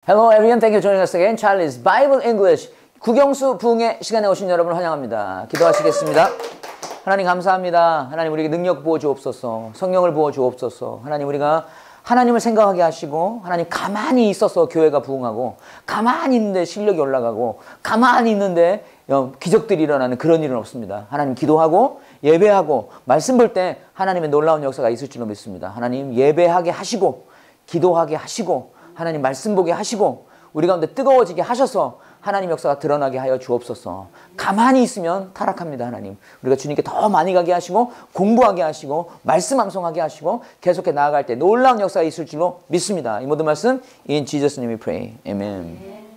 Hello everyone, thank you for joining us again. Charlie's Bible English 국영수 부흥의 시간에 오신 여러분을 환영합니다. 기도하시겠습니다. 하나님 감사합니다. 하나님 우리에게 능력 부어 주옵소서. 성령을 부어 주옵소서. 하나님 우리가 하나님을 생각하게 하시고 하나님 가만히 있어서 교회가 부흥하고 가만히 있는데 실력이 올라가고 가만히 있는데 기적들이 일어나는 그런 일은 없습니다. 하나님 기도하고 예배하고 말씀 볼 때 하나님의 놀라운 역사가 있을 줄로 믿습니다. 하나님 예배하게 하시고 기도하게 하시고 하나님 말씀 보게 하시고 우리 가운데 뜨거워지게 하셔서 하나님 역사가 드러나게 하여 주옵소서. 가만히 있으면 타락합니다. 하나님 우리가 주님께 더 많이 가게 하시고 공부하게 하시고 말씀 암송하게 하시고 계속해 나아갈 때 놀라운 역사가 있을 줄로 믿습니다. 이 모든 말씀 in Jesus name we pray. Amen.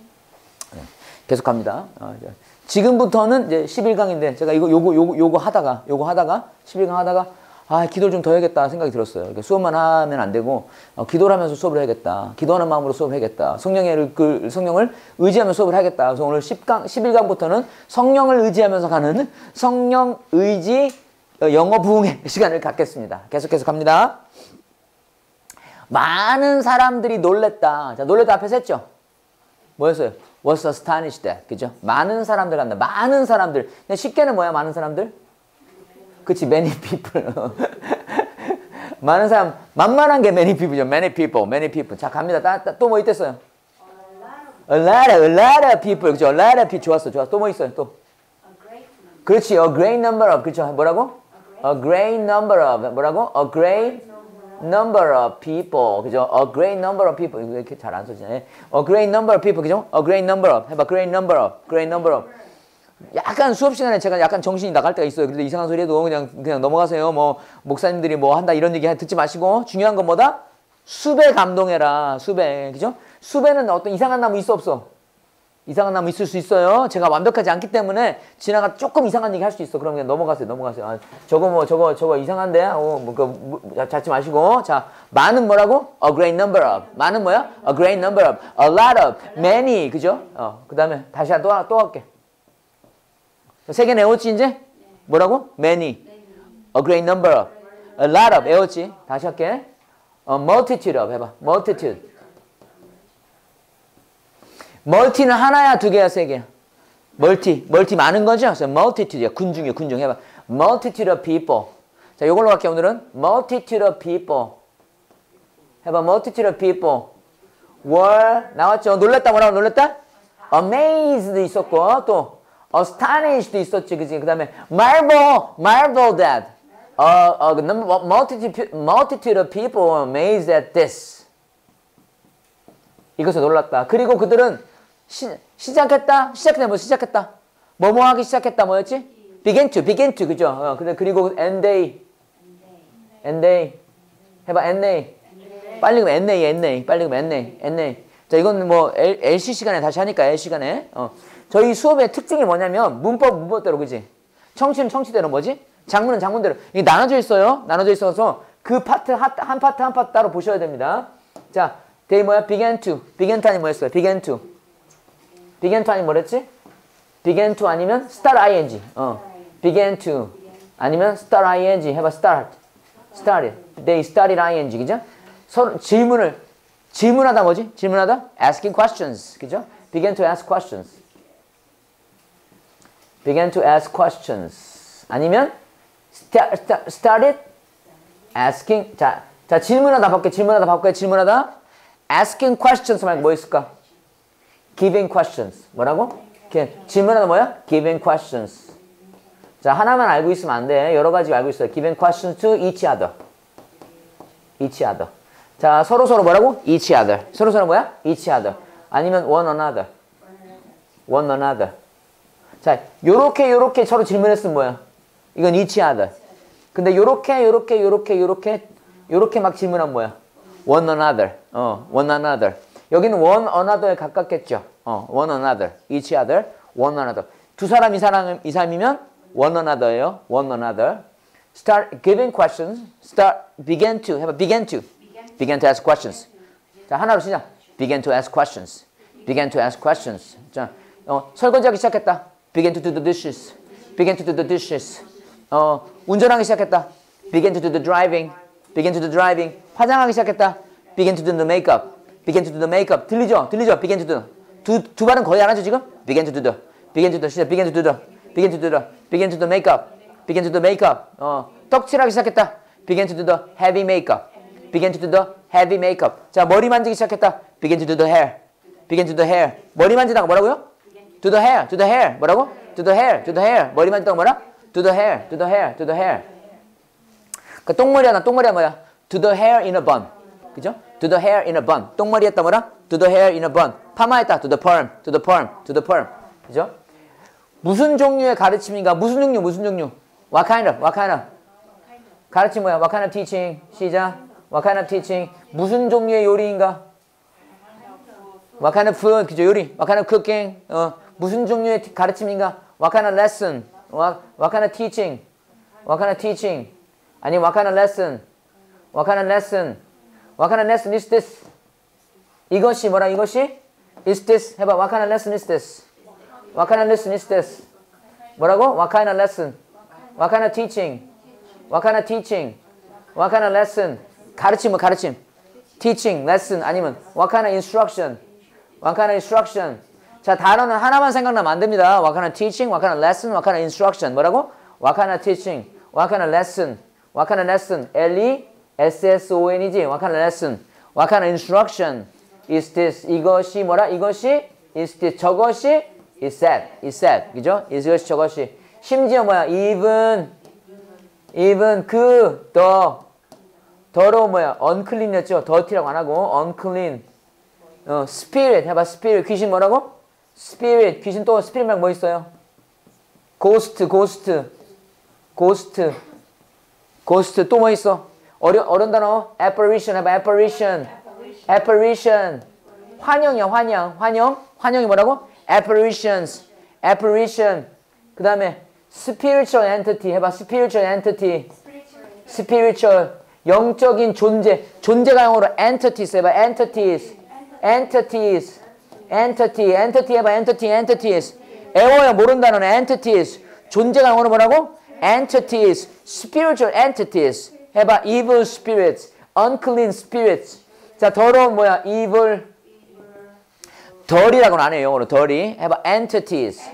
계속합니다. 지금부터는 이제 11강인데 제가 요거 하다가 11강 하다가 기도를 좀 더 해야겠다 생각이 들었어요. 이렇게 수업만 하면 안 되고 기도를 하면서 수업을 해야겠다. 기도하는 마음으로 수업을 해야겠다. 성령을 의지하면서 수업을 하겠다. 그래서 오늘 11강부터는 성령을 의지하면서 가는 성령 의지 영어 부흥의 시간을 갖겠습니다. 계속해서 갑니다. 많은 사람들이 놀랬다. 자, 놀랬다 앞에서 했죠? 뭐였어요? Was astonished at. 그죠? 많은 사람들 간다. 많은 사람들. 근데 쉽게는 뭐야? 많은 사람들? 그치, many people. 많은 사람, 만만한 게 many people죠. many people. 자, 갑니다. 또 뭐 있댔어요? a lot of people. 그죠? a lot of people. 좋았어. 또 뭐 있어요? 또? 그렇지, a great number of. 그렇죠? 뭐라고? a great number of. 뭐라고? a great number of people. 그죠? a great number of people. 이거 이렇게 잘 안 써지네. a great number of people. 그죠? a great number of. 해봐. great number of. 약간 수업 시간에 제가 약간 정신이 나갈 때가 있어요. 근데 이상한 소리 해도 그냥 넘어가세요. 뭐 목사님들이 뭐 한다 이런 얘기 듣지 마시고 중요한 건 뭐다? 수배 감동해라. 수배. 그죠? 수배는 어떤 이상한 나무 있어 없어? 이상한 나무 있을 수 있어요. 제가 완벽하지 않기 때문에 지나가 조금 이상한 얘기 할 수 있어. 그럼 그냥 넘어가세요. 저거 이상한데? 잡지 마시고. 자, 많은 뭐라고? a great number of. 많은 뭐야? a great number of. a lot of. many. 그죠? 그 다음에 다시 또 할게. 세 개 외웠지 이제? 뭐라고? many. a great number of. a lot of. 외웠지? 다시 할게. a multitude of. 해봐. multi는 하나야 두 개야 세 개야? multi 많은 거죠? 그래서 multitude야. 군중이야. 해봐. multitude of people. 자, 이걸로 갈게요. 오늘은 multitude of people. 해봐. multitude of people were 나왔죠? 놀랬다. 뭐라고 놀랬다? amazed 있었고 또 astonished 있었지, 그지? 그 다음에 marveled at. multitude of people were amazed at this. 이것을 놀랐다. 그리고 그들은 시작했다. 뭐뭐 하기 시작했다. 뭐였지? began to, 그죠? 그리고 and they. 해봐, and they. 빨리 그러면 NA. 자, 이건 뭐 LC 시간에 다시 하니까 L 시간에. 저희 수업의 특징이 뭐냐면 문법대로, 그지? 청취는 청취대로 뭐지? 장문은 장문대로. 이게 나눠져 있어서 그 파트 한 파트 따로 보셔야 됩니다. 자, they 뭐야? began to 아니 뭐였어요? began to 아니 뭐랬지? began to 아니면 start ing. began to 아니면 start ing. 해봐. started. they started ing. 그죠? 서로 질문하다 뭐지? asking questions. 그죠? began to ask questions. 아니면 started asking. 자, 질문하다 바꿀게. asking questions 말고 뭐 있을까? giving questions. 뭐라고? 질문하다 뭐야? giving questions. 자, 하나만 알고 있으면 안 돼. 여러 가지 알고 있어요. giving questions to each other. 자, 서로 뭐라고? each other. 서로 뭐야? each other. 아니면 one another. 자, 요렇게 서로 질문했으면 뭐야? 이건 each other. 근데 요렇게 막 질문하면 뭐야? one another. 여기는 one another에 가깝겠죠. one another. each other, one another. 두 사람, 이 사람이면 one another예요. one another. start giving questions. began to ask questions. 자, 하나로 시작. began to ask questions. 자, 설거지하기 시작했다. began to do the dishes. 운전하기 시작했다. began to do the driving. 화장하기 시작했다. began to do the makeup. begin to do the makeup. 들리죠? 들리죠? begin to do. 두 발은 거의 안 하죠, 지금? begin to do the. begin to do, 시작. begin to do the. begin to do the. begin to do makeup. begin to do makeup. 떡칠하기 시작했다. begin to do the heavy makeup. begin to do the heavy makeup. 자, 머리 만지기 시작했다. begin to do the hair. begin to do the hair. 머리 만지다가 뭐라고요? do the hair. do the hair. 뭐라고? do the hair. do the hair. 머리 만지다가 뭐라? do the hair. do the hair. do the hair. 그 똥머리야, 똥머리야 뭐야? do the hair in a bun. 그죠? do the hair in a bun. 똥머리 했다 뭐라? do the hair in a bun. 파마했다. do the perm. do the perm. do the perm. 그죠? 무슨 종류의 가르침인가? 무슨 종류? 무슨 종류? what kind of? what kind of? 가르침 뭐야? what kind of teaching? 시작. what kind of teaching? 무슨 종류의 요리인가? what kind of food? 그죠? 요리. what kind of cooking? 무슨 종류의 가르침인가? what kind of lesson? what kind of teaching? what kind of teaching? 아니 what kind of lesson? what kind of lesson? what kind of lesson is this? 이것이 뭐라 이것이? is this? 해봐. what kind of lesson is this? what kind of lesson is this? 뭐라고? what kind of lesson? what kind of teaching? what kind of teaching? what kind of lesson? 가르침 뭐 가르침? teaching, lesson 아니면 what kind of instruction? what kind of instruction? 자, 단어는 하나만 생각나면 안 됩니다. what kind of teaching? what kind of lesson? what kind of instruction? 뭐라고? what kind of teaching? what kind of lesson? what kind of lesson? L-E-S-S-O-N이지? what kind of lesson? what kind of instruction? is this? 이것이 뭐라? 이것이? is this? 저것이? is that? is that? 그죠? is 이것이 저것이. 심지어 뭐야? even 그 더러운 뭐야? unclean이었죠? dirty라고 안 하고 unclean. spirit 해봐. spirit 귀신 뭐라고? spirit 귀신 또 spirit 말고 뭐 있어요? ghost 또 뭐 있어? 어려운 단어 apparition 해봐. apparition 환영이야. 환영이 뭐라고? apparition 그 다음에 spiritual entity 해봐. spiritual 영적인 존재가 영어로 entities 해봐. entity 해봐. entities 애워야 모른다는 entities 존재가 영어로 뭐라고? entities spiritual entities 해봐. evil spirits unclean spirits. 자, 더러운 뭐야? evil 덜이라고는 안 해요. 영어로 덜이 해봐. entities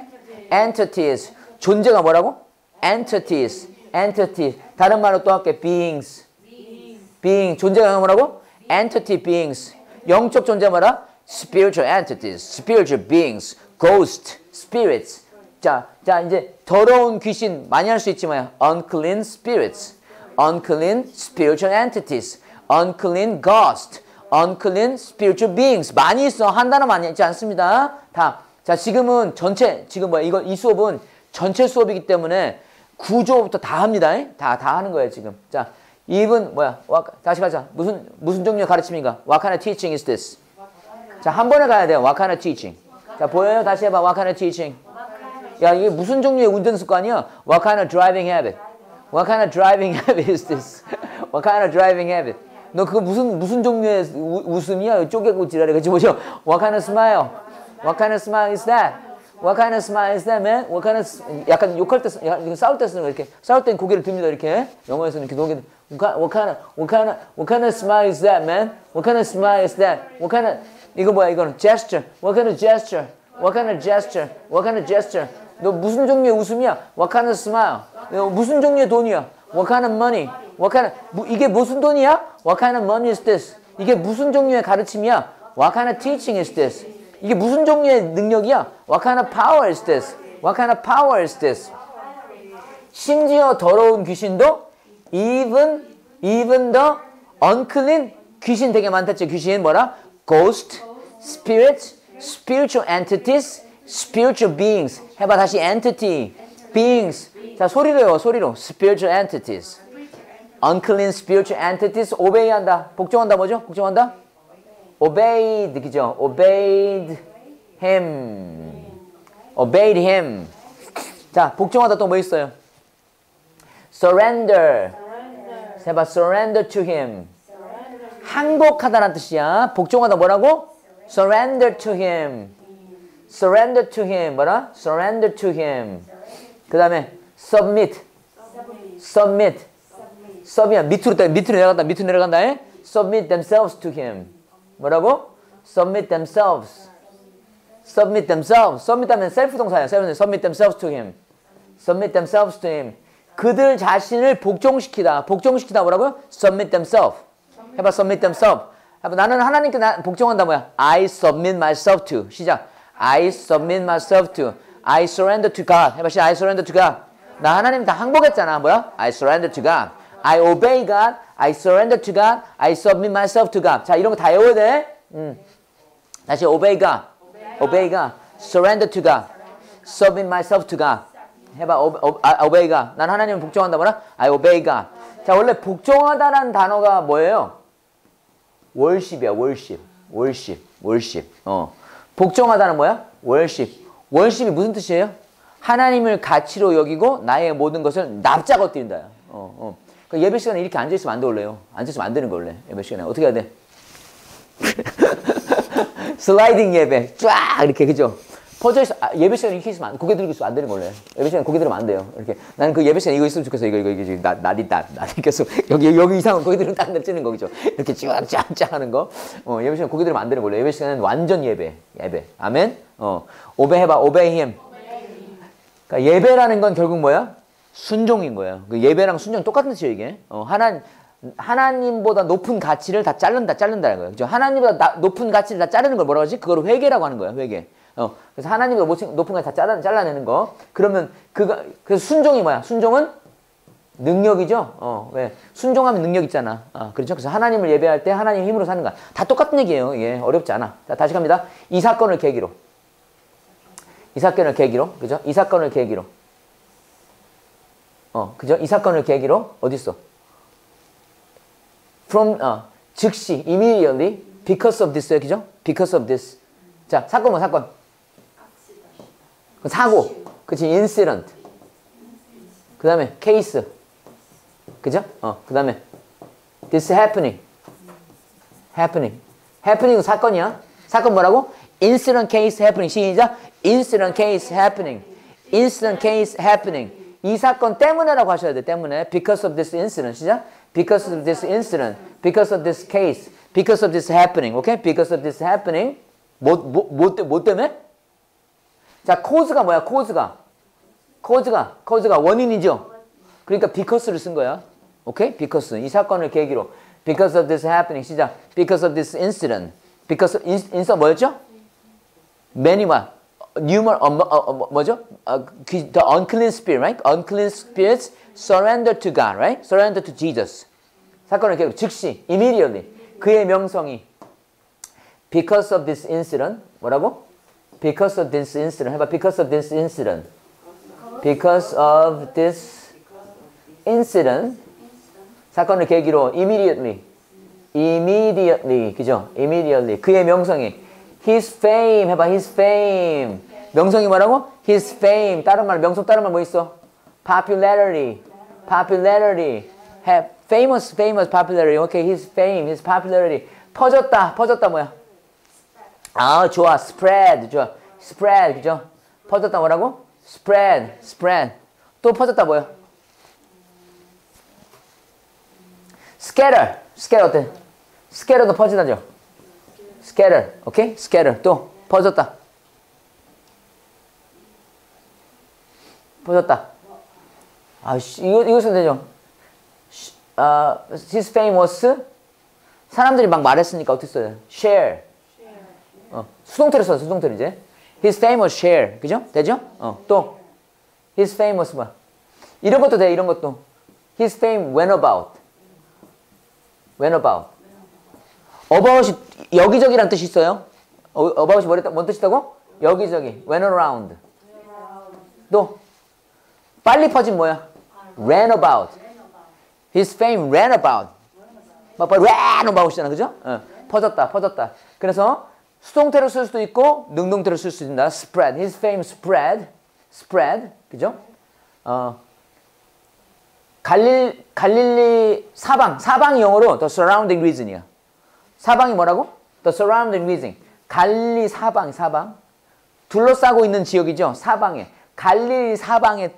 존재가 뭐라고? entities 다른 말로 또 할게. beings 존재가 뭐라고? entity beings 영적 존재 뭐라? spiritual entities spiritual beings ghost spirits. 자 이제 더러운 귀신 많이 할 수 있지만 unclean spirits unclean spiritual entities unclean ghost unclean spiritual beings 많이 있어. 한 단어 많이 있지 않습니다. 다. 자, 지금은 전체 지금 뭐야? 이 수업은 전체 수업이기 때문에 구조부터 다 합니다. 다 하는 거예요, 지금. 자, even 뭐야? 다시 가자. 무슨 종류의 가르침인가? What kind of teaching is this? 자, 한 번에 가야 돼요. What kind of teaching? 자, 보여요? 다시 해봐. What kind of teaching? 야, 이게 무슨 종류의 운전 습관이야? What kind of driving habit? What kind of driving habit is this? What kind of driving habit? 너 그거 무슨 종류의 웃음이야? 쪼개고 지랄해. 그치 뭐죠? What kind of smile? What kind of smile is that? What kind of smile is that, man? What kind of 약간 욕할 때 싸울 때 쓰는 거 이렇게. 싸울 땐 고개를 듭니다 이렇게. 영어에서는 이렇게 고개. What kind of smile is that, man? What kind of smile is that? What kind of 이거 뭐야 이거는 gesture. What kind of gesture? What kind of gesture? What kind of gesture? 너 무슨 종류의 웃음이야? What kind of smile? 너 무슨 종류의 돈이야? What kind of money? What kind of 이게 무슨 돈이야? What kind of money is this? 이게 무슨 종류의 가르침이야? What kind of teaching is this? 이게 무슨 종류의 능력이야? What kind of power is this? What kind of power is this? 심지어 더러운 귀신도 even the unclean 귀신 되게 많댔죠. 귀신 뭐라? Ghost, spirits, spiritual entities, spiritual beings. 해봐 다시 entity, beings. 자 소리로요. 소리로. spiritual entities. unclean spiritual entities. obey한다. 복종한다 뭐죠? 복종한다? obeyed 그죠? obeyed him. 자 복종하다 또 뭐 있어요? surrender. 해봐 surrender to him. 항복하다라는 뜻이야. 복종하다 뭐라고? surrender to him. 뭐라? surrender to him. 그 다음에 submit. sub이야. 밑으로 내려간다. submit themselves to him. 뭐라고? submit themselves. submit themselves. submit 하면 셀프 동사예요. submit themselves to him. submit themselves to him. 그들 자신을 복종시키다. 복종시키다 뭐라고요? submit themselves. 해봐, submit themselves. 해봐, 나는 하나님께 복종한다 뭐야? I submit myself to. 시작. I submit myself to. I surrender to God. 해봐, 시작. I surrender to God. 나 하나님 다 항복했잖아. 뭐야? I surrender to God. I obey God. I surrender to God. I submit myself to God. 자, 이런 거 다 외워야 돼. 다시 obey God. obey God. surrender to God. submit myself to God. 해봐, obey God. 난 하나님을 복종한다 뭐라? I obey God. 자, 원래 복종하다라는 단어가 뭐예요? worship이야, worship. worship. worship. 복종하다는 뭐야? worship. worship이 무슨 뜻이에요? 하나님을 가치로 여기고 나의 모든 것을 납작 엎드린다. 그러니까 예배 시간에 이렇게 앉아있으면 안 돼, 원래요. 앉아있으면 안 되는 거, 원래. 예배 시간에. 어떻게 해야 돼? 슬라이딩 예배. 쫙! 이렇게, 그죠? 퍼져있어. 예배 시간에 이렇게 있으면 고개 들고 있으면 안 되는 거, 원래. 예배 시간에 고개 들으면 안 돼요. 이렇게. 나는 그 예배 시간에 이거 있으면 좋겠어. 이거, 나디 계속. 여기 이상은 고개 들으면 딱 내치는 거, 그죠? 이렇게 쫙 하는 거. 예배 시간에 고개 들으면 안 되는 걸로. 예배 시간에는 완전 예배. 아멘? 오베해봐, obey him. 그러니까 예배라는 건 결국 뭐야? 순종인 거예요. 그 예배랑 순종 똑같은 뜻이에요, 이게. 하나님보다 높은 가치를 다 자른다는 거예요. 그죠? 하나님보다 높은 가치를 다 자르는 걸 뭐라고 하지? 그걸 회개라고 하는 거예요, 회개. 그래서 하나님보다 높은 가치 다 잘라내는 거. 그러면 그래서 순종이 뭐야? 순종은 능력이죠? 왜? 순종하면 능력 있잖아. 그렇죠? 그래서 하나님을 예배할 때 하나님의 힘으로 사는 거야. 다 똑같은 얘기예요. 예, 어렵지 않아. 자, 다시 갑니다. 이 사건을 계기로. 그죠? 이 사건을 계기로. 그죠? 이 사건을 계기로, 어딨어? 즉시, immediately, because of this, 그죠? because of this. 자, 사건 뭐, 사건? 사고. 그치, incident. 그 다음에, case. 그죠? 그 다음에, this happening. happening은 사건이야. 사건 뭐라고? incident, case, happening. 시작. incident, case, happening. 이 사건 때문에라고 하셔야 돼. 때문에. because of this incident. 시작. because of this incident. because of this case. because of this happening. 오케이? because of this happening. 뭐 때문에? 자, cause가 뭐야? cause가 원인이죠. 그러니까 because를 쓴 거야. 오케이? because. 이 사건을 계기로. because of this happening. 시작. because of this incident. because incident 뭐였죠? many 뭐죠? The unclean spirit, right? unclean spirits surrender to God, right? surrender to Jesus. 사건을 계기로 즉시, immediately. 그의 명성이 because of this incident 뭐라고? because of this incident 해봐. because of this incident. because of this incident. 사건을 계기로 immediately. 그죠? immediately. 그의 명성이 his fame 해봐. his fame. 명성이 뭐라고? his fame. 다른 말, 명성 다른 말 뭐 있어? popularity. famous popularity. 오케이. his fame, his popularity. 퍼졌다 뭐야? 좋아. spread. 좋아. spread. 그죠? 퍼졌다 뭐라고? spread. 또 퍼졌다 뭐야? scatter 어때? scatter도 퍼지다죠? scatter. 오케이? scatter. 또 퍼졌다. 이것은 되죠? his fame was 사람들이 막 말했으니까 어떻게 써요? share. 수동태로 써, 수동태로 이제. his fame was share. 그죠? 되죠? 또 his fame was 뭐야? 이런 것도 돼, 이런 것도. his fame went about. about이 여기저기란 뜻이 있어요. about이 뭔 뜻이다고? 여기저기. went around. 또 빨리 퍼진 뭐야? ran about. his fame ran about. ran about이잖아, 그죠? 퍼졌다. 그래서 수동태로 쓸 수도 있고 능동태로 쓸 수도 있다. spread. his fame spread. 그죠? 갈릴리 사방이 영어로 the surrounding region이야. 사방이 뭐라고? the surrounding region. 갈릴리 사방. 둘러싸고 있는 지역이죠. 사방에. 갈릴리 사방에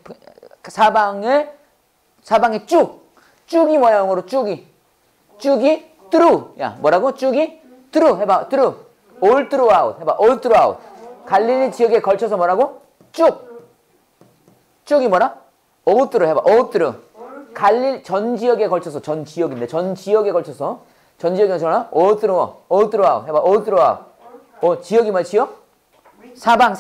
쭉이 뭐야, 영어로? 쭉이 through. 야, 뭐라고? 쭉이 through 해봐. through. all throughout. 해봐. all throughout. 갈릴리 지역에 걸쳐서 뭐라고? 쭉. 쭉이 뭐라? all through 해봐. all through. 갈릴 전 지역에 걸쳐서 전 지역인데 전 지역에 걸쳐서 전 지역에 걸쳐서 all through. all throughout. 해봐. all throughout. 지역이 뭐야? 지역? 사방.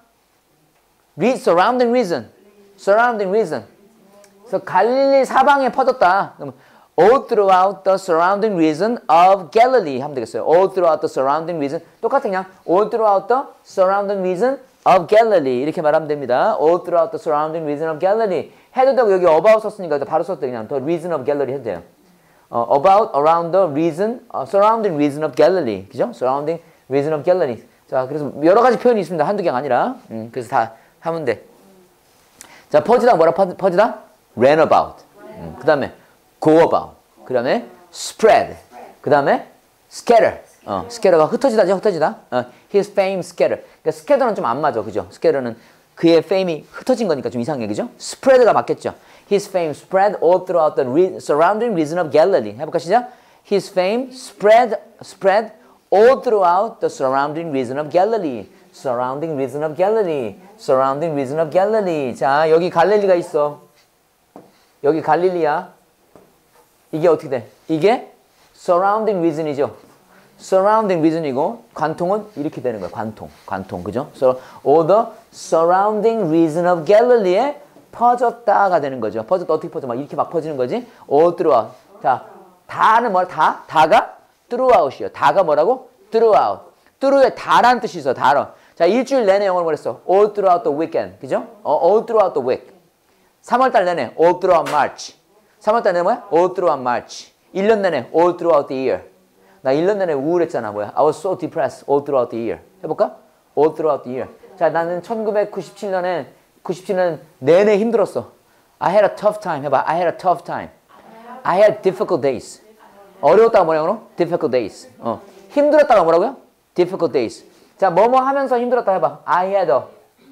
surrounding region. surrounding region. 그래서 갈릴리 사방에 퍼졌다. 그럼 all throughout the surrounding region of Galilee 하면 되겠어요. all throughout the surrounding region. 똑같은 그냥 all throughout the surrounding region of Galilee 이렇게 말하면 됩니다. all throughout the surrounding region of Galilee 해도 되고 여기 about 썼으니까 바로 썼대 그냥 the region of Galilee 해도 돼요. about, around the region, surrounding region of Galilee. 그죠? surrounding region of Galilee. 자, 그래서 여러 가지 표현이 있습니다. 한두 개가 아니라. 그래서 다 하면 돼. 자, 퍼지다 뭐라 퍼지다? ran about. 그 다음에 go about. 그 다음에 spread. 그 다음에 scatter. scatter가 흩어지다죠, 흩어지다. his fame scatter. 그러니까 scatter는 좀 안 맞아, 그죠? scatter는 그의 fame이 흩어진 거니까 좀 이상해, 그죠? spread가 맞겠죠. His fame spread all throughout the surrounding region of Galilee. 해볼까, 시작? His fame spread all throughout the surrounding region of Galilee. Surrounding region of Galilee. Surrounding region of Galilee. 자, 여기 갈릴리가 있어. 여기 갈릴리야. 이게 어떻게 돼? 이게 surrounding region이죠. surrounding region이고 관통은 이렇게 되는 거야. 관통, 그죠? So, all the surrounding region of Galilee에 퍼졌다가 되는 거죠. 퍼졌다 어떻게 퍼져? 막 이렇게 막 퍼지는 거지. all throughout. 자, 다는 뭐야? 다가 throughout이요. 다가 뭐라고? throughout. through에 다라는 뜻이 있어. 다로. 자, 일주일 내내 영어로 뭐랬어? all throughout the weekend. 그죠? all throughout the week. 3월달 내내 all throughout March. 3월달 내내 뭐야? all throughout March. 1년 내내 all throughout the year. 나 1년 내내 우울했잖아. 뭐야? I was so depressed all throughout the year. 해볼까? all throughout the year. 자, 나는 1997년에 97년 내내 힘들었어. I had a tough time. 해봐. I had a tough time. I had difficult days. 어려웠다가 뭐냐고? difficult days. 힘들었다가 뭐라고요? difficult days. 자, 뭐뭐 하면서 힘들었다 해봐. I had a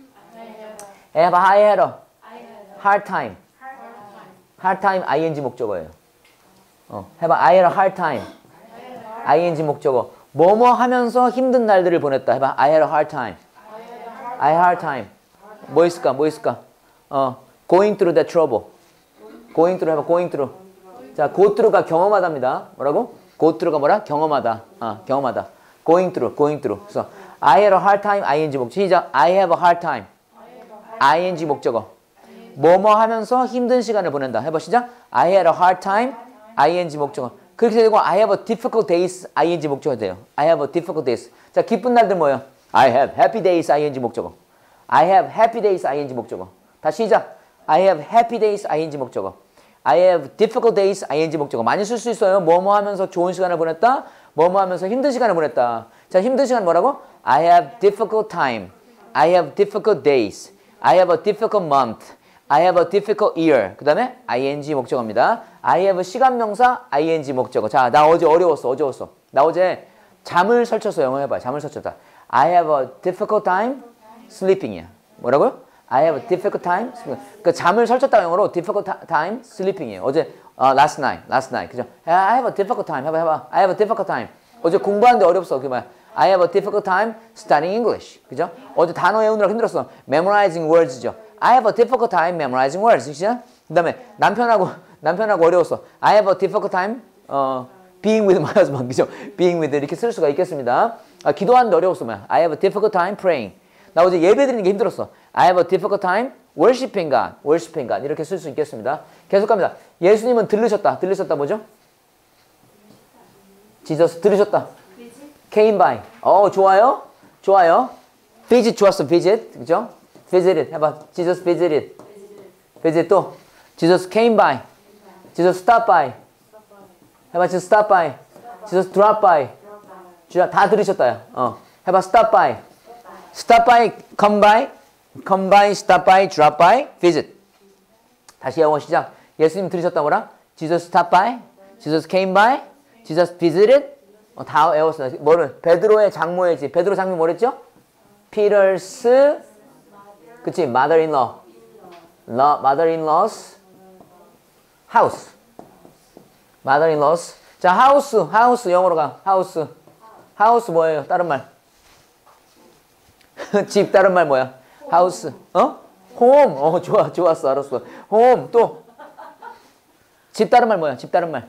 hard time. hard time ing 목적어예요. 해봐. I had a hard time. ing 목적어. 뭐뭐 하면서 힘든 날들을 보냈다. 해봐. I had a hard time. I had a hard time. 뭐 있을까? going through that trouble. going through 해봐. going through. 자, go through가 경험하다입니다. 뭐라고? go through가 뭐라? 경험하다. 경험하다. going through. 그래서 I had a hard time. ing 목적어. 시작. I have a hard time. ing 목적어. 뭐뭐 하면서 힘든 시간을 보낸다. 해봐. 시작. I had a hard time. ing 목적어. 그렇게 되고 I have a difficult days. ing 목적어 돼요. I have a difficult days. 자, 기쁜 날들 뭐예요? I have happy days. ing 목적어. I have happy days. ing 목적어. 다시 시작. I have happy days. ing 목적어. I have difficult days. ing 목적어. 많이 쓸 수 있어요. 뭐뭐 하면서 좋은 시간을 보냈다. 뭐뭐 하면서 힘든 시간을 보냈다. 자, 힘든 시간 뭐라고? I have difficult time. I have difficult days. I have a difficult month. I have a difficult year. 그 다음에 ing 목적어입니다. I have 시간 명사 ing 목적어. 자, 나 어제 어려웠어. 나 어제 잠을 설쳤어. 영어 해봐. 잠을 설쳤다. I have a difficult time sleeping이야. 뭐라고요? I have a difficult time sleeping. 그 잠을 설쳤다 영어로 difficult time sleeping이에요. 어제 last night. 그죠? I have a difficult time. 해봐. I have a difficult time. 어제 공부하는데 어렵어. 그게 뭐야? I have a difficult time studying English. 그죠? 어제 단어 외우느라 힘들었어. Memorizing words죠. I have a difficult time memorizing words. 그죠? 그 다음에 남편하고 어려웠어. I have a difficult time being with my husband. 그죠? being with 이렇게 쓸 수가 있겠습니다. 기도하는데 어려웠어. 뭐야? I have a difficult time praying. 나 어제 예배 드리는 게 힘들었어. I have a difficult time worshiping God. 이렇게 쓸 수 있겠습니다. 계속 갑니다. 예수님은 들으셨다 뭐죠? Jesus 들으셨다. came by. 좋아요. visit 좋았어. visit. 그죠? visited. 해봐. Jesus visited. visit 또. Jesus came by. Jesus stop by. 해봐. Jesus stop by. Jesus drop by. 다 들으셨다요. 해봐. stop by. stop by, come by, stop by, drop by, visit. 다시 영어 시작. 예수님 들으셨다 뭐라? Jesus stop by, Jesus came by, Jesus visited. 다 외웠어요. 뭐를? 베드로의 장모의 집. 베드로 장모 뭐랬죠? Peter's, 그치? mother-in-law. mother-in-law's house. mother-in-law's. 자, house 영어로 가. house 뭐예요? 다른 말. 집 다른 말 뭐야? house. 어? home. 좋았어. 알았어. home. 또. 집 다른 말 뭐야? 집 다른 말.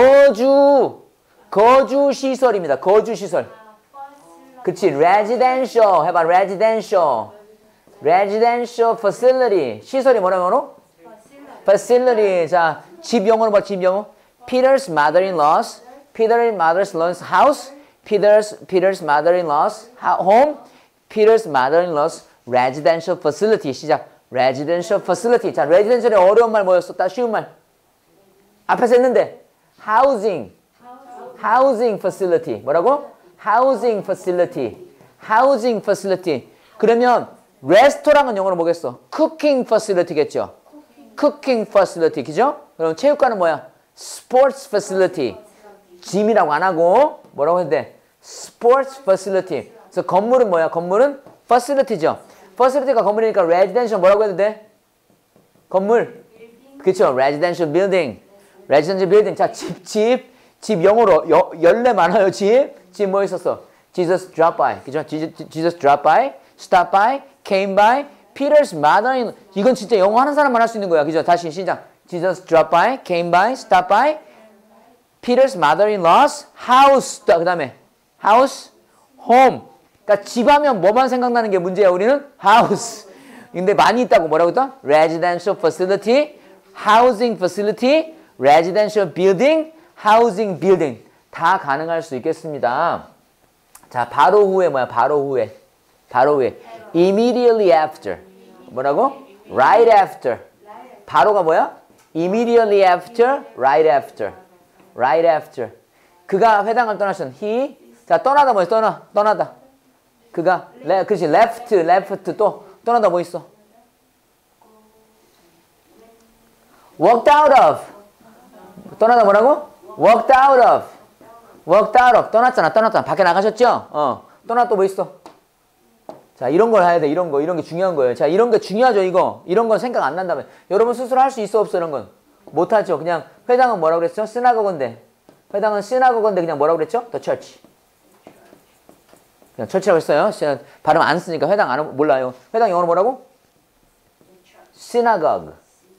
거주 시설입니다. 거주 시설. 그치. residential. 해봐. residential. residential facility. 시설이 뭐라고? facility. 자, 집 영어로 봐. 집 영어. Peter's mother-in-law's house. Peter's mother-in-law's home. Peter's mother-in-law's residential facility. 시작. residential facility. 자, residential의 어려운 말 뭐였어? 딱 쉬운 말. 앞에서 했는데 housing facility. 뭐라고? housing facility. 그러면 레스토랑은 영어로 뭐겠어? cooking facility겠죠? cooking facility. 그죠? 그럼 체육관은 뭐야? sports facility. 짐이라고 안 하고 뭐라고 해야 돼? sports facility. 그래서 건물은 뭐야? 건물은 facility죠. facility가 건물이니까 residential 뭐라고 해도 돼? 건물. 그쵸? residential building. 자, 집 영어로 열매 많아요. 집 뭐 있었어? Jesus dropped by. 그죠? Jesus dropped by, stop by, came by, Peter's mother-in-law. 이건 진짜 영어 하는 사람만 할 수 있는 거야. 그죠? 다시 시작. Jesus dropped by, came by, stop by, Peter's mother-in-law's house. 그 다음에 house, home. 그러니까 집 하면 뭐만 생각나는 게 문제야. 우리는 house. 근데 많이 있다고 뭐라고 했다? residential facility, housing facility, residential building, housing building. 다 가능할 수 있겠습니다. 자, 바로 후에 뭐야? 바로 후에. immediately after. 뭐라고? right after. 바로가 뭐야? immediately after, right after. 그가 회당을 떠났던 he. 자, 떠나다 뭐야? 떠나다. 그가 그렇지. left 또 떠나다 뭐 있어? walked out of. 떠나다 뭐라고? walked out of. 떠났잖아. 밖에 나가셨죠? 떠나 또 뭐 있어? 자, 이런 걸 해야 돼. 이런 게 중요한 거예요. 자, 이런 게 중요하죠, 이거. 이런 건 생각 안 난다면. 여러분 스스로 할 수 있어, 없어, 이런 건? 못하죠. 그냥 회당은 뭐라고 그랬죠? synagogue인데 그냥 뭐라고 그랬죠? the church. 그냥 철치라고 했어요. 발음 안 쓰니까 회당 안 몰라요. 회당 영어로 뭐라고? synagogue.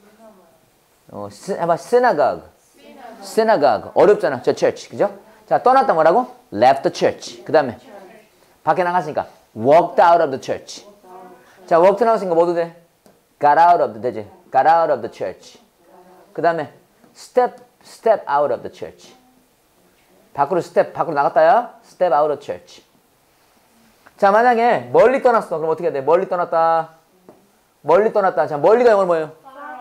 해봐, synagogue. 어렵잖아. the church. 그죠? 자, 떠났다 뭐라고? left the church. 그 다음에 밖에 나갔으니까 walked out of the church. 자, walked 나왔으니까 뭐도 돼? got out of the church. 그 다음에 step out of the church. 밖으로 나갔다야? step out of church. 자, 만약에 멀리 떠났어. 그럼 어떻게 해야 돼? 멀리 떠났다. 자, 멀리가 영어로 뭐예요?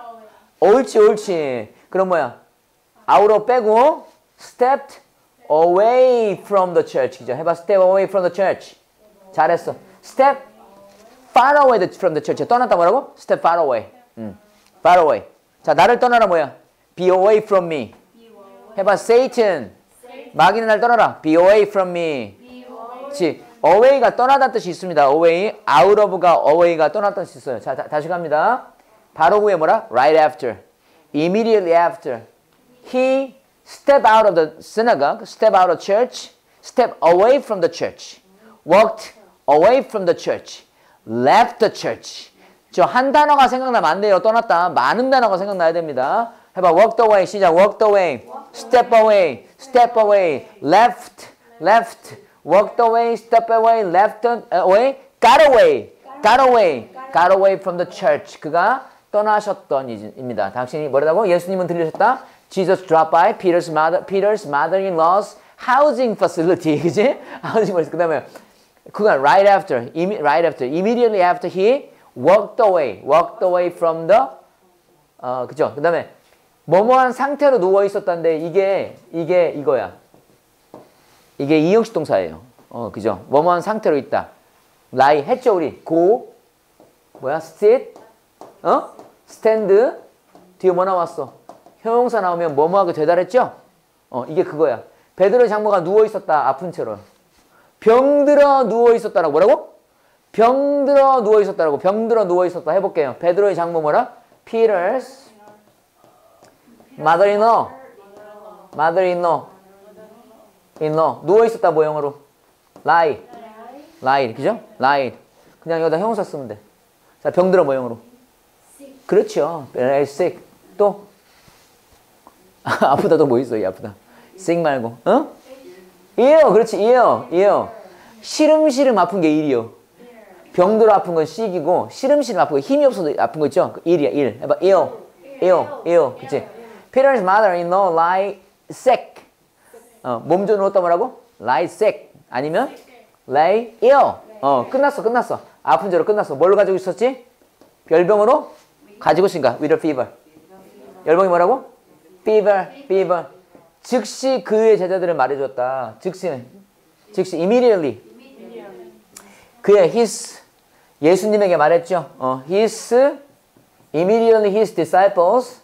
옳지. 그럼 뭐야? out로 빼고 stepped away from the church. 그죠? 해봐. step away from the church. 잘했어. step far away from the church. 떠났다 뭐라고? step far away. far away. 자, 나를 떠나라 뭐야? be away from me. 해봐. Satan. 마귀는 날 떠나라. be away from me. 그치? away가 떠나다는 뜻이 있습니다. away. out of가 away가 떠났다는 뜻이 있어요. 자, 다시 갑니다. 바로 후에 뭐라? right after. immediately after. He stepped out of the synagogue, step out of church, step away from the church, walked away from the church, left the church. 저 한 단어가 생각나면 안 돼요. 떠났다. 많은 단어가 생각나야 됩니다. 해봐. walked away. 시작. walked away. step away. left. walked away. step away. left away. got away from the church. 그가 떠나셨던 입니다. 당신이 뭐라고? 예수님은 들리셨다. Jesus dropped by Peter's mother-in-law's housing facility. 그지? housing facility. 그 다음에 그가 right after, immediately after he walked away from the 그죠? 그 다음에 뭐뭐한 상태로 누워 있었다는데 이게 이거야. 이게 이형식 동사예요. 그죠? 뭐뭐한 상태로 있다. lie 했죠 우리. go sit stand 뒤에 뭐 나왔어? 형용사 나오면 뭐뭐하게 되달했죠? 이게 그거야. 베드로의 장모가 누워 있었다. 아픈 채로. 병들어 누워 있었다라고 뭐라고? 병들어 누워 있었다 해볼게요. 베드로의 장모 뭐라? Peter's mother-in-law. 누워 있었다 뭐 영어로? lie. 그죠? lie. 그냥 여기다 형용사 쓰면 돼. 자, 병들어 모형으로. 그렇죠. very sick. 또? 아프다 또 뭐 있어, 이 아프다. sick 말고. 어? 이요. 그렇지, 이요. 이요. 시름시름 아픈 게 일이요. 병들어 아픈 건 sick이고, 시름시름 아픈 거, 힘이 없어서 아픈 거 있죠? 그 일이야, 일. 해봐, ill. 그치? Peter's mother-in-law lie sick. 몸 좀 누웠다 뭐라고? lie sick. 아니면 lay ill. 끝났어. 아픈 죄로 끝났어. 뭘 가지고 있었지? 열병으로 가지고 있으니까 with a fever. 열병이 뭐라고? fever. 즉시 그의 제자들은 말해줬다. 즉시 immediately. his 예수님에게 말했죠. immediately his disciples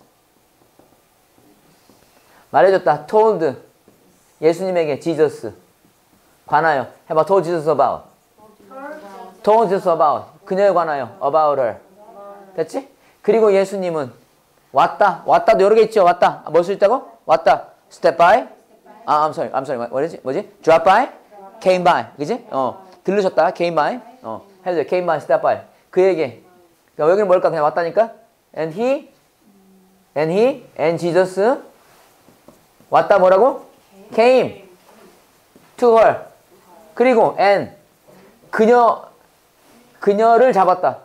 말해줬다. told 예수님에게 Jesus 관하여 해봐. told Jesus about. told Jesus about. 그녀에 관하여 about her. 됐지? 그리고 예수님은 왔다도 여러 개 있죠. 왔다. 뭐 쓸 때고? 왔다. step by. I'm sorry. 뭐지? drop by. came by. 그지? 들르셨다. came by. 해도 돼. came by, step by. 그에게. 그러니까 여기는 뭘까? 그냥 왔다니까? and Jesus 왔다 뭐라고? came to her. 그리고 and 그녀를 잡았다.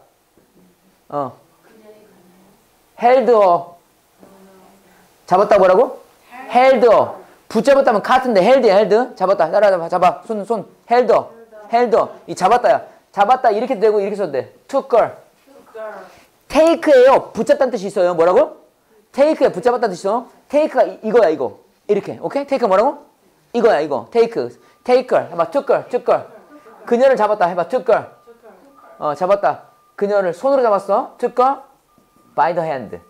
held her. 잡았다 뭐라고? held her. 붙잡았다면 같은데 held. 잡았다. 따라잡아. 잡아. 손. held her. 이 잡았다야. 잡았다 이렇게 되고 이렇게 써도 돼. took her. take예요. 붙잡다는 뜻이 있어요. 뭐라고? take에 붙잡았다는 뜻이 있어. take가 이거야 이거. 이렇게. 오케이? take가 뭐라고? 이거야 이거. take her. 해봐. took her. 그녀를 잡았다. 해봐. took her. 잡았다. 그녀를 손으로 잡았어. took her by the hand.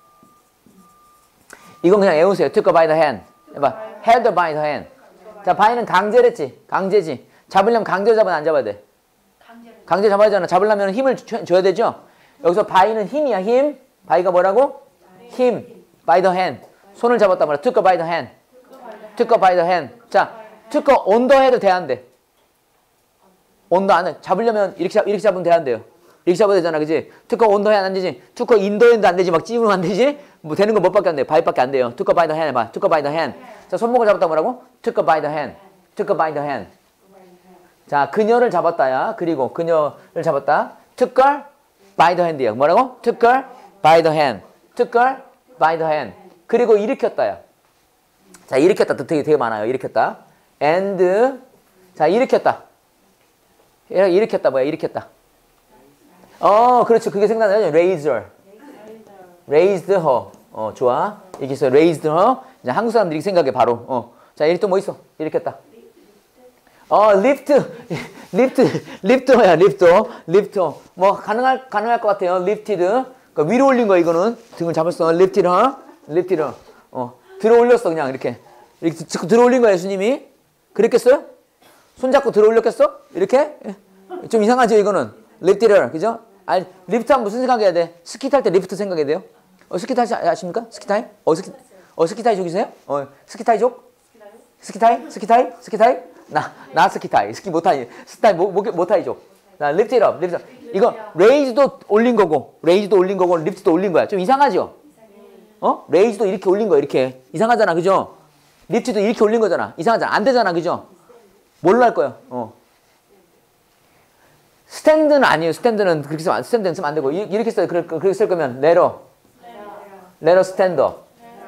이건 그냥 외우세요. took her by the hand. 해봐. held her by the hand. 자, by는 강제랬지. 강제지. 잡으려면 강제로 잡아야 안 잡아야 돼. 강제 잡아야 되잖아. 잡으려면 힘을 줘야 되죠. 여기서 by는 힘이야. 힘. by가 뭐라고? 힘. by the hand. 손을 잡았단 말이야. took her by the hand. took her by the hand. 자, took her on the 해도 돼, 안 돼? on the 안 돼. 잡으려면 이렇게 잡으면 돼, 안 돼요? 이렇게 잡아야 되잖아, 그지? took her on the hand 안 되지? took her in the hand 안 되지? 막 찝으면 안 되지? 뭐 되는 건 뭐밖에 안 돼? by밖에 안 돼요. took her by the hand 해봐. took her by the hand. 자, 손목을 잡았다 뭐라고? took her by the hand. took her by the hand. 자, 그녀를 잡았다야. 그리고 그녀를 잡았다. took her by the hand이야. 뭐라고? took her by the hand. took her by the hand. 그리고 일으켰다야. 자, 일으켰다. 되게 많아요. 일으켰다. and 자, 일으켰다. 일으켰다. 뭐야? 일으켰다. 그렇죠. 그게 생각나죠? raise her. raised her. 좋아. 이렇게 해서 raised her. 이제 한국 사람들이 생각해 바로. 자, 여기 또 뭐 있어? 일으켰다. lift. 뭐 가능할 것 같아요. lifted. 그러니까 위로 올린 거야 이거는. 등을 잡았어. lifted her. 들어 올렸어 그냥 이렇게 들어 올린 거야 예수님이. 그랬겠어요? 손 잡고 들어 올렸겠어? 이렇게? 좀 이상하죠 이거는. lifted her. 그죠? 아니 리프트하면 무슨 생각해야 돼? 스키 탈 때 리프트 생각해야 돼요? 스키 타이 아십니까? 스키 타이? 스키 타이족이세요? 스키 타이족? 스키 타이? 나 스키 타이. 스키 못 타이. 못 타이족. 나 lift it up. 이거 raise도 올린 거고 lift도 올린 거야. 좀 이상하죠? raise도 이렇게 올린 거야. 이렇게. 이상하잖아. 그죠? lift도 이렇게 올린 거잖아. 이상하잖아. 안 되잖아. 그죠? 뭘로 할 거예요? 스탠드는 아니에요. 스탠드는 쓰면 안 되고 이렇게 써요. 그렇게 쓸 거면 let her stand up.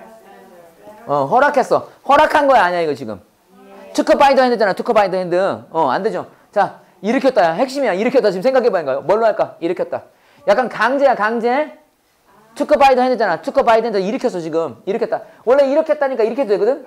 허락했어. 허락한 거야 아니야 이거 지금. took her by the hand잖아. took her by the hand. 안 되죠. 자, 일으켰다야. 핵심이야. 일으켰다. 지금 생각해봐요. 뭘로 할까? 일으켰다. 약간 강제야. 강제. took her by the hand잖아. took her by the hand. 일으켰어 지금. 일으켰다. 원래 일으켰다니까 이렇게 되거든.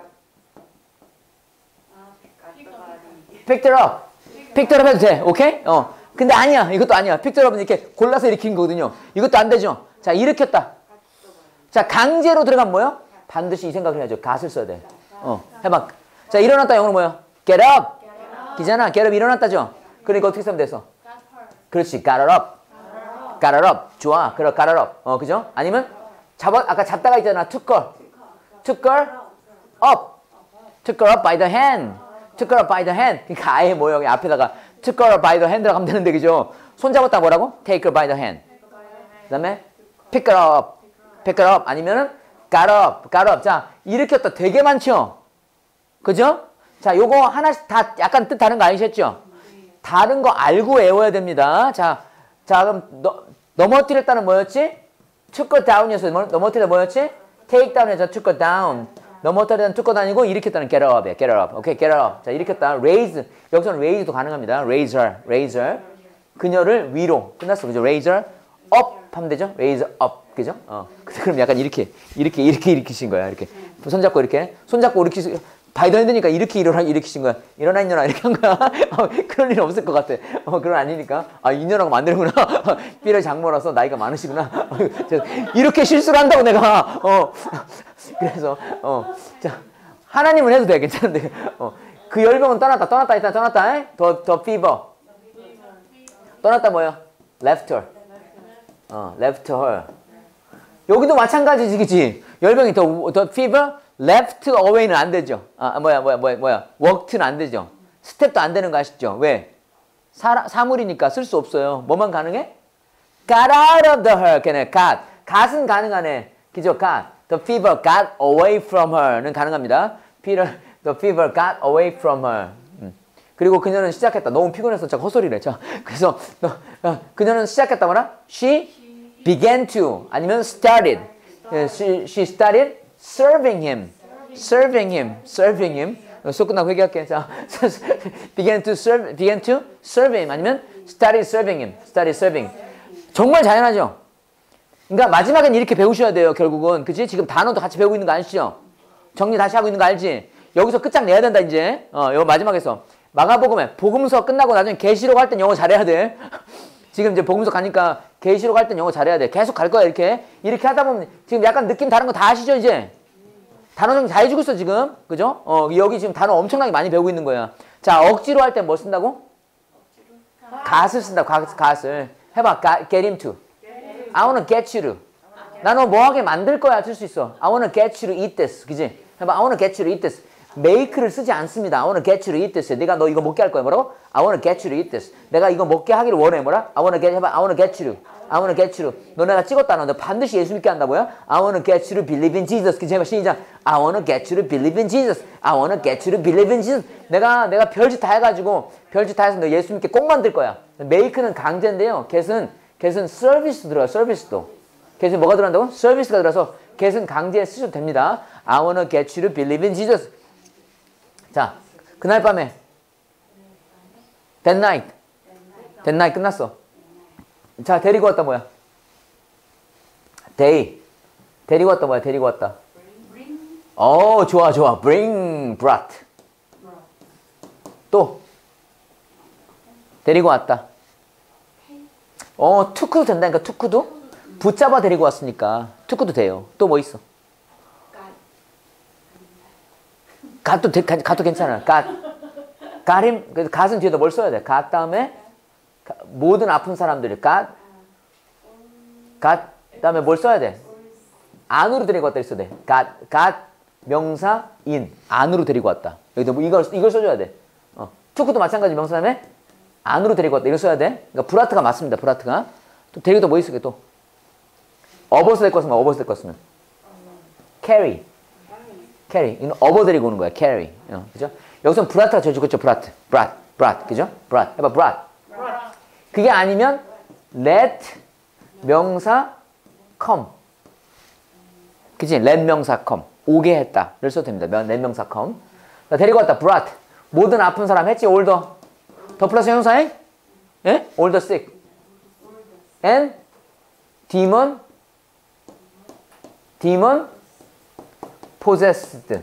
picked her up 해도 돼. 오케이? 근데 아니야. 이것도 아니야. picked her up은 이렇게 골라서 일으킨 거거든요. 이것도 안 되죠. 자, 일으켰다. 자, 강제로 들어가면 뭐야? 반드시 이 생각을 해야죠. gat을 써야 돼. 해봐. 자, 일어났다. 영어로 뭐야? get up. 기잖아. get up 일어났다죠. 그러니까 어떻게 쓰면 돼서? 그렇지. got her up. 좋아. 그래, got her up. 그죠? 아니면 아까 잡다가 있잖아. took her up by the hand. 그러니까 아예 뭐야? 여기 앞에다가 took her by the hand라고 하면 되는데, 그죠? 손 잡았다 뭐라고? Take her by the hand. 그 다음에 pick her up. pick her up. 아니면은 got up. got up. 자, 일으켰다. 되게 많죠? 그죠? 자, 요거 하나씩 다 약간 뜻 다른 거 아니셨죠? 다른 거 알고 외워야 됩니다. 자, 그럼 넘어뜨렸다는 뭐였지? took her down이었어. 넘어뜨렸다 뭐였지? take down에서 took her down. 넘어뜨렸다는 took her down이고 일으켰다는 get her up이야. get her up. 오케이, get her up. 자, 일으켰다. raise. 여기서는 raise도 가능합니다. raise her. raise her. 그녀를 위로. 끝났어. 그죠? raise her up 하면 되죠? raise up. 그죠? 그럼 약간 이렇게 일으키신 거야. 이렇게. 손잡고 이렇게. 손잡고 이렇게. 바이든이니까 이렇게 일으키신 거야. 일어나 이렇게 한 거야. 그럴 일 없을 것 같아. 그건 아니니까. 인연하고 만드는구나. 삐를 장모라서 나이가 많으시구나. 이렇게 실수를 한다고 내가. 그래서 자 하나님은 해도 돼. 괜찮은데. 그 열병은 떠났다. 일단 떠났다. 더 fever. 떠났다 뭐야? left her. left her. 여기도 마찬가지지, 그치? 열병이 더 fever. left away는 안 되죠. walked는 안 되죠. 스텝도 안 되는 거 아시죠? 왜? 사물이니까 쓸 수 없어요. 뭐만 가능해? got out of the her. 걔네 got은 가능하네. 그죠? got. The fever got away from her는 가능합니다. the fever got away from her. 그리고 그녀는 시작했다. 너무 피곤해서 자꾸 헛소리를 해. 자, 그래서 그녀는 시작했다 뭐라? She began to 아니면 started. She started serving him. 수업 끝나고 회개할게. 자, began to serve him 아니면 started serving. 정말 당연하죠. 그러니까 마지막엔 이렇게 배우셔야 돼요. 결국은 그치? 지금 단어도 같이 배우고 있는 거 아시죠? 정리 다시 하고 있는 거 알지? 여기서 끝장 내야 된다 이제. 요 마지막에서 마가복음에 복음서 끝나고 나중에 계시록 할 땐 영어 잘해야 돼. 지금 이제 복음서 가니까 계시록 할 땐 영어 잘해야 돼. 계속 갈 거야 이렇게 하다 보면 지금 약간 느낌 다른 거 다 아시죠 이제? 단어 정리 다 해주고 있어 지금. 그죠? 여기 지금 단어 엄청나게 많이 배우고 있는 거야. 자, 억지로 할 때 뭐 쓴다고? gat을 쓴다. gat을 해봐. get him to. I wanna get you to. 나 너 뭐 하게 만들 거야 쓸 수 있어. I wanna get you to eat this. 그지? 해봐. I wanna get you to eat this. make를 쓰지 않습니다. I wanna get you to eat this. 내가 너 이거 먹게 할 거야. 뭐라고? I wanna get you to eat this. 내가 이거 먹게 하기를 원해. 뭐라? I wanna get you to. 너네가 찍었다. 너 반드시 예수 믿게 한다고요? I wanna get you to believe in Jesus. 그 제발 시작. I wanna get you to believe in Jesus. I wanna get you to believe in Jesus. 내가 별짓 다 해가지고 별짓 다 해서 너 예수 믿게 꼭 만들 거야. make는 강제인데요. get은 서비스 들어요. 서비스도. get은 뭐가 들어간다고? 서비스가 들어서 get은 강제에 쓰셔도 됩니다. I wanna get you to believe in Jesus. 자, 그날 밤에 that night 끝났어. 자, 데리고 왔다 뭐야? 데리고 왔다 뭐야? 데리고 왔다. 좋아. brought. 또 데리고 왔다. took도 된다니까. took도 붙잡아 데리고 왔으니까 took도 돼요. 또 뭐 있어? gat도 괜찮아. got him. got은 뒤에다 뭘 써야 돼? got 다음에 모든 아픈 사람들이 got 다음에 뭘 써야 돼? 안으로 데리고 왔다 있어야 돼. got 명사 in 안으로 데리고 왔다. 여기도 뭐 이걸 써줘야 돼. took도 마찬가지 명사 다음에 안으로 데리고 왔다. 이걸 써야 돼. 그러니까 브라트가 맞습니다. 브라트가 또 데리고 뭐 있을게 또? 업어서 데리고 왔으면 carry. 이건 업어 데리고 오는 거야. carry. 그죠? 여기서는 브라트가 제일 좋겠죠. 브라트. 그죠? 해봐. 브라트. 그게 아니면 let 명사 come. 그치? let 명사 come. 오게 했다를 써도 됩니다. let 명사 come. 데리고 왔다. brought. 모든 아픈 사람 했지? older. 더 플러스 형사에? 예? older sick. and demon possessed.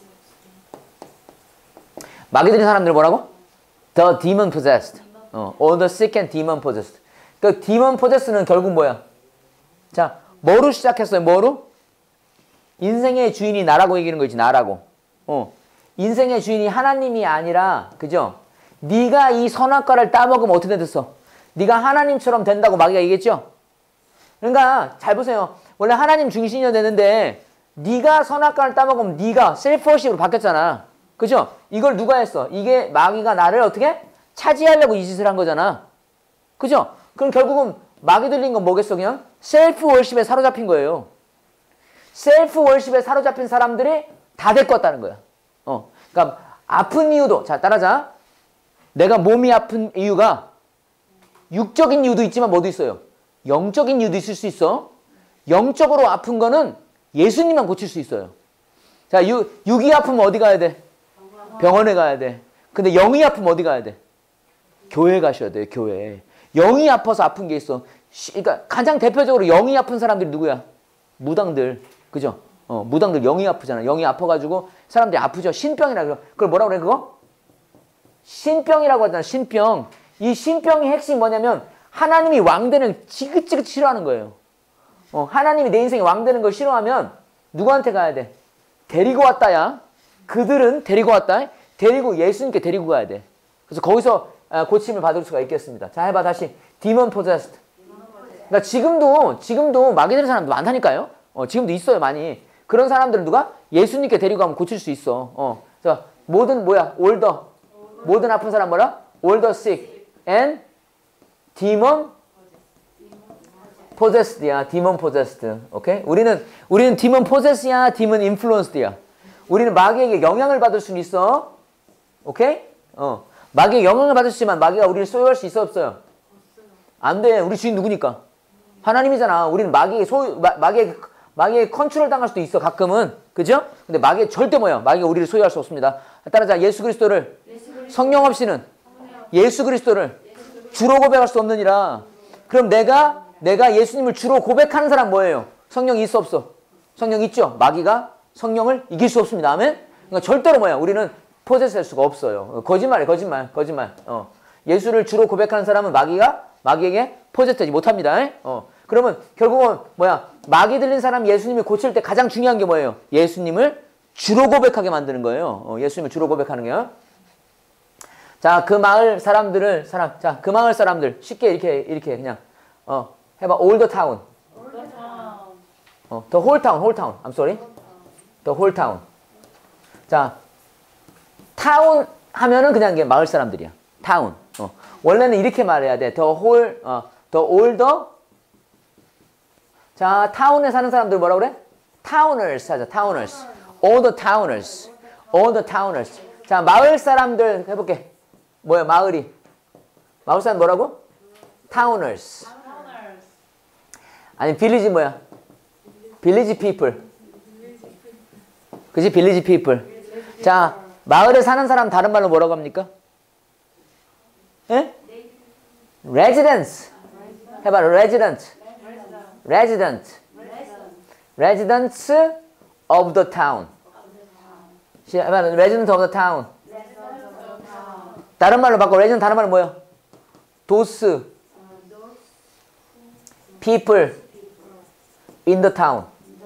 마귀 들인 사람들 뭐라고? The demon possessed. all the sick and demon possessed. 그 demon possessed는 결국 뭐야? 자, 뭐로 시작했어요? 뭐로? 인생의 주인이 나라고 얘기하는 거 있지. 나라고. 인생의 주인이 하나님이 아니라, 그죠? 네가 이 선악과를 따먹으면 어떻게 됐어? 네가 하나님처럼 된다고 마귀가 얘기했죠? 그러니까 잘 보세요. 원래 하나님 중심이어야 되는데 네가 선악과를 따먹으면 네가 셀프워십으로 바뀌었잖아. 그죠? 이걸 누가 했어? 이게 마귀가 나를 어떻게? 차지하려고 이 짓을 한 거잖아. 그죠? 그럼 결국은 마귀 들린 건 뭐겠어? 그냥 셀프 월십에 사로잡힌 거예요. 셀프 월십에 사로잡힌 사람들이 다 데리고 왔다는 거야. 그러니까 아픈 이유도, 자, 따라자. 내가 몸이 아픈 이유가 육적인 이유도 있지만 뭐도 있어요? 영적인 이유도 있을 수 있어. 영적으로 아픈 거는 예수님만 고칠 수 있어요. 자, 육이 아프면 어디 가야 돼? 병원에 가야 돼. 근데 영이 아프면 어디 가야 돼? 교회 가셔야 돼, 교회. 영이 아파서 아픈 게 있어. 그러니까 가장 대표적으로 영이 아픈 사람들이 누구야? 무당들. 그죠? 무당들 영이 아프잖아. 영이 아파가지고 사람들이 아프죠. 신병이라 그래. 그걸 뭐라고 그래, 그거? 신병이라고 하잖아, 신병. 이 신병의 핵심이 뭐냐면 하나님이 왕되는 지긋지긋 싫어하는 거예요. 하나님이 내 인생에 왕되는 걸 싫어하면 누구한테 가야 돼? 데리고 왔다야. 그들은 데리고 왔다. 데리고 예수님께 데리고 가야 돼. 그래서 거기서 고침을 받을 수가 있겠습니다. 자, 해봐 다시. Demon possessed. 그러니까 지금도 마귀 되는 사람도 많다니까요. 지금도 있어요, 많이. 그런 사람들은 누가? 예수님께 데리고 가면 고칠 수 있어. 자, 모든 뭐야? 올더. 모든 아픈 사람 뭐라? 올더 sick and demon possessed야. demon possessed. 오케이? 우리는 demon possessed야, demon influenced야. 우리는 마귀에게 영향을 받을 수는 있어. 오케이? 마귀의 영향을 받을 수 있지만 마귀가 우리를 소유할 수 있어, 없어요? 안 돼. 우리 주인 누구니까? 하나님이잖아. 우리는 마귀에게 컨트롤 당할 수도 있어, 가끔은. 그죠? 근데 마귀 절대 뭐야? 마귀가 우리를 소유할 수 없습니다. 따라자. 예수 그리스도를 성령 없이는 예수 그리스도를 주로 고백할 수 없느니라. 그럼 내가 예수님을 주로 고백하는 사람 뭐예요? 성령이 있어, 없어? 성령 있죠? 마귀가 성령을 이길 수 없습니다. 아멘? 그러니까 절대로 뭐야? 우리는 포제스할 수가 없어요. 거짓말. 예수를 주로 고백하는 사람은 마귀에게 포제스하지 못합니다. 그러면 결국은 뭐야? 마귀 들린 사람 예수님을 고칠 때 가장 중요한 게 뭐예요? 예수님을 주로 고백하게 만드는 거예요. 예수님을 주로 고백하는 게요. 자, 그 마을 사람들 쉽게 이렇게 그냥 해봐. All the town. The whole town. I'm sorry. The whole town. 자, town 하면은 그냥 이게 마을 사람들이야. town. 원래는 이렇게 말해야 돼. The older. 자, 타운에 사는 사람들 뭐라고 그래? Towners 하자. Towners. All the towners. 자, 마을 사람들 해볼게. 뭐야, 마을 사람 뭐라고? Towners. 아니, 빌리지 뭐야? 빌리지 people. 그치? 빌리지 people. 자, 마을에 사는 사람 다른 말로 뭐라고 합니까? 예? Residents. 해봐. Residents of the town. 해봐. Residents of the town. 다른 말로 바꿔. resident 다른 말은 뭐야? Those people in the town.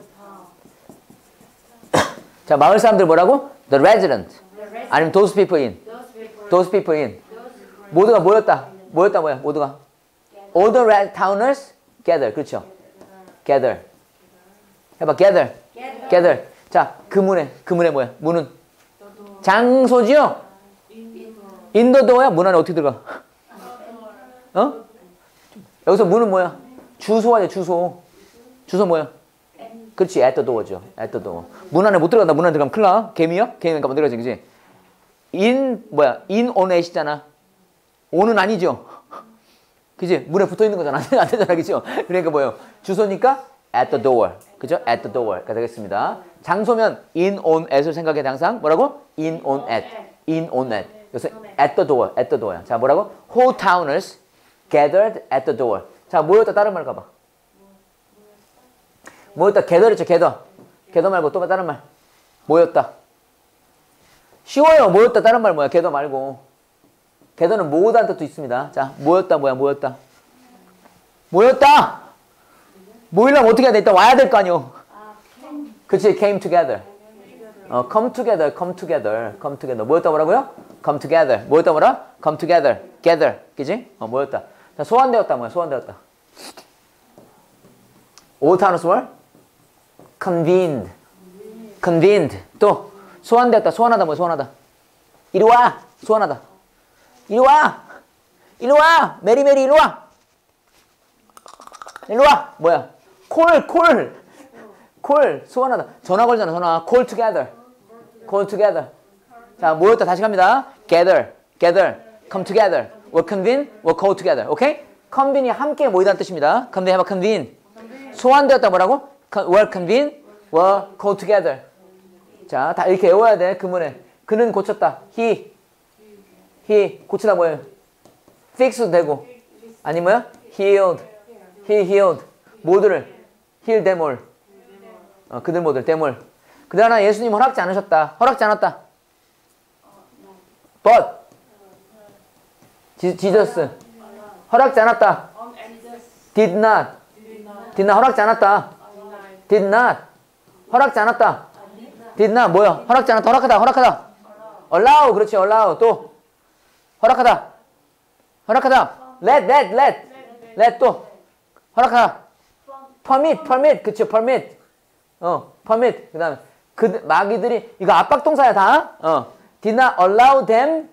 자, 마을 사람들 뭐라고? The resident. 아니면 those people in. 모두가 모였다. 뭐야? 모두가. All the towners gather. 그렇죠? gather. 해봐. gather. 자, 그 문에 뭐야? 문은 장소지요? in the door야? 문 안에 어떻게 들어가? 여기서 문은 뭐야? 주소 아니야, 주소. 주소 뭐야? 그렇지, at the door죠. at the door. 문 안에 못 들어간다. 문 안에 들어가면 큰일 나. 개미야? 개미니까 못 들어가지, 그지? in on at이잖아. on은 아니죠. 그지? 문에 붙어 있는 거잖아. 안 되잖아, 그죠? 그러니까 뭐예요? 주소니까 at the door. 그죠? at the door가 되겠습니다. 장소면 in on at을 생각해 항상. 뭐라고? in on at. 그래서 at the door야. 자, 뭐라고? Whole towners gathered at the door. 자, 모였다. 다른 말 가봐. 모였다. gather했죠, gather. gather 말고 또 다른 말. 모였다. 쉬워요. 모였다. 다른 말 뭐야? gather 말고. gather는 모으다는 뜻도 있습니다. 자, 모였다. 뭐야? 모였다. 모이려면 어떻게 해야 돼? 일단 와야 될 거 아니요. 그치? came together. come together. 모였다 뭐라고요? come together. 모였다 뭐라? come together. gather. 그지? 모였다. 자, 소환되었다. 뭐야? 소환되었다. All towns were convened. 또 소환되었다. 소환하다. 뭐야? 소환하다. 이리 와. 소환하다. 이리 와. 메리 이리 와. 일로 와. 뭐야? 콜. 소원하다. 전화 걸잖아. 전화. Call together. 자, 모였다. 다시 갑니다. gather. come together. we'll convene. we'll call together. 오케이? convene이 함께 모이다는 뜻입니다. convene, 해봐. convene. 소환되었다. 뭐라고? we'll convene. we'll call together. 자, 다 이렇게 외워야 돼. 그문에. 그는 고쳤다. he 고치다 뭐예요? fix도 되고. 아니 뭐야? he healed. 모두를. heal them all. 그들 모두, them all. 그러나 예수님 허락지 않으셨다. 허락지 않았다. but Jesus 허락지 않았다. did not 허락지 않았다. did not 허락지 않았다. did not 뭐야? 허락지 않았다. 허락하다. allow 그렇지. allow 또 허락하다. let 또 허락하다. permit 그치. permit 그 다음에 마귀들이 이거 압박동사야 다. did not allow them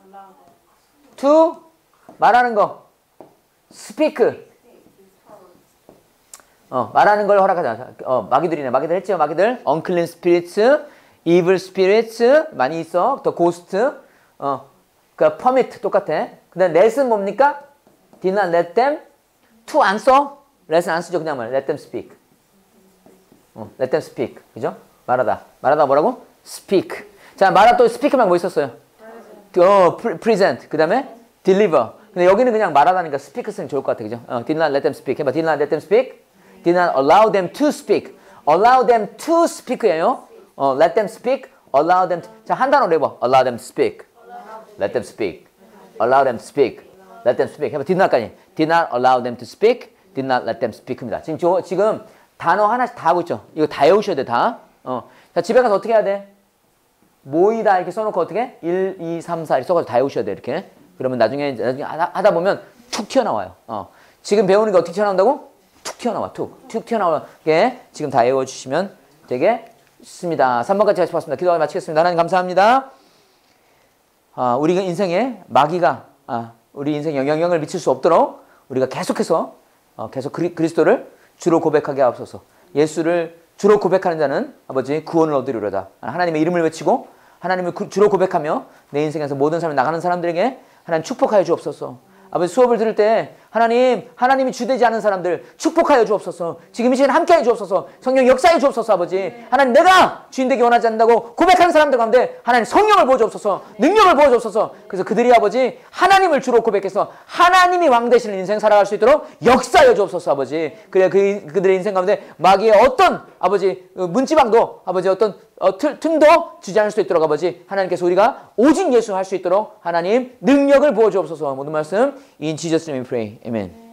to 말하는 거 speak 말하는 걸 허락하자. 마귀들이네. 마귀들 했죠. 마귀들 unclean spirits, evil spirits 많이 있어. 더 ghost 그 permit 똑같아. 근데 let은 뭡니까? did not let them to 안 써. let은 안 쓰죠. 그냥 말 let them speak. let them speak. 그죠? 말하다 뭐라고? speak. 자, 말하 또 speak만 뭐 있었어요? present. 그 다음에 deliver. 근데 여기는 그냥 말하다니까 speak 쓰는 게 좋을 것 같아. 그죠? did not let them speak. 해봐. did not let them speak. did not allow them to speak. allow them to speak예요. let them speak. allow them to. 자, 한 단어로 해봐. allow them to speak. let them speak. allow them to speak. let them speak. 해봐. did not까지. did not allow them to speak. did not let them speak입니다. 지금 단어 하나씩 다 하고 있죠. 이거 다 외우셔야 돼. 다. 자, 집에 가서 어떻게 해야 돼? 모이다 이렇게 써놓고 어떻게? 1, 2, 3, 4 이렇게 써가지고 다 외우셔야 돼. 이렇게. 그러면 나중에 하다 보면 툭 튀어나와요. 지금 배우는 게 어떻게 튀어나온다고? 툭 튀어나와. 툭 튀어나오게 지금 다 외워주시면 되겠습니다. 3번까지 같이 봤습니다. 기도하고 마치겠습니다. 하나님 감사합니다. 우리 인생에 마귀가 우리 인생에 영향을 미칠 수 없도록 우리가 계속해서 계속 그리스도를 주로 고백하게 하옵소서. 예수를 주로 고백하는 자는 아버지 구원을 얻으리로다. 하나님의 이름을 외치고 하나님을 주로 고백하며 내 인생에서 모든 사람이 나가는 사람들에게 하나님 축복하여 주옵소서. 아버지 수업을 들을 때 하나님이 주되지 않은 사람들 축복하여 주옵소서. 지금 이 시간 함께하여 주옵소서. 성령 역사해 주옵소서. 아버지 하나님 내가 주인 되기 원하지 않는다고 고백하는 사람들 가운데 하나님 성령을 부어주옵소서. 능력을 부어주옵소서. 그래서 그들이 아버지 하나님을 주로 고백해서 하나님이 왕 되시는 인생 살아갈 수 있도록 역사해 주옵소서. 아버지 그래 그들의 인생 가운데 마귀의 어떤 아버지 문지방도 아버지 어떤 틈도 주지 않을 수 있도록 아버지 하나님께서 우리가 오직 예수 할 수 있도록 하나님 능력을 부어주옵소서. 모든 말씀 In Jesus' name we pray. Amen.